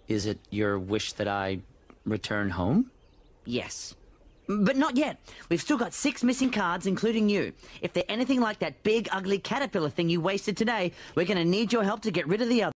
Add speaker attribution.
Speaker 1: Is it your wish that I return home?
Speaker 2: Yes. But not yet. We've still got 6 missing cards, including you. If they're anything like that big, ugly caterpillar thing you wasted today, we're going to need your help to get rid of the others.